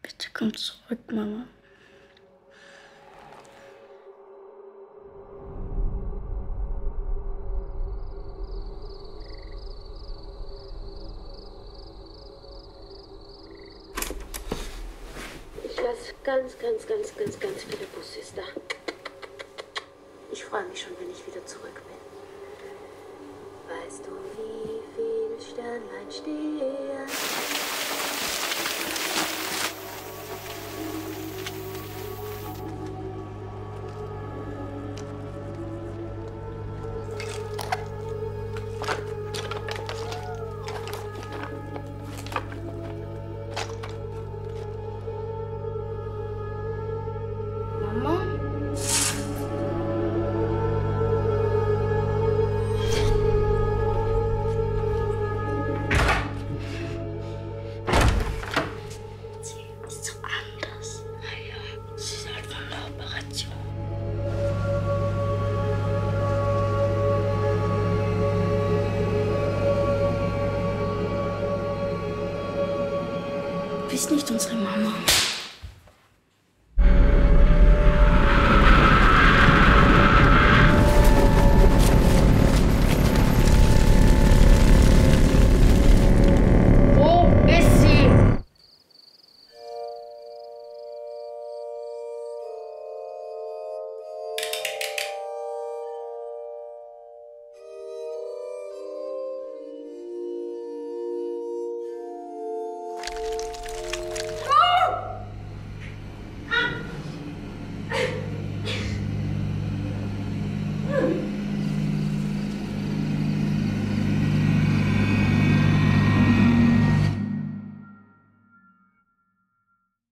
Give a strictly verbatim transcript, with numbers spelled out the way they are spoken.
Bitte komm zurück, Mama. Ich lasse ganz, ganz, ganz, ganz, ganz viele Bussis da. Ich freue mich schon, wenn ich wieder zurück bin. Weißt du, wie viel Sternlein stehen? Mama? Sie ist so anders. Naja, sie ist halt von der Operation. Du bist nicht unsere Mama.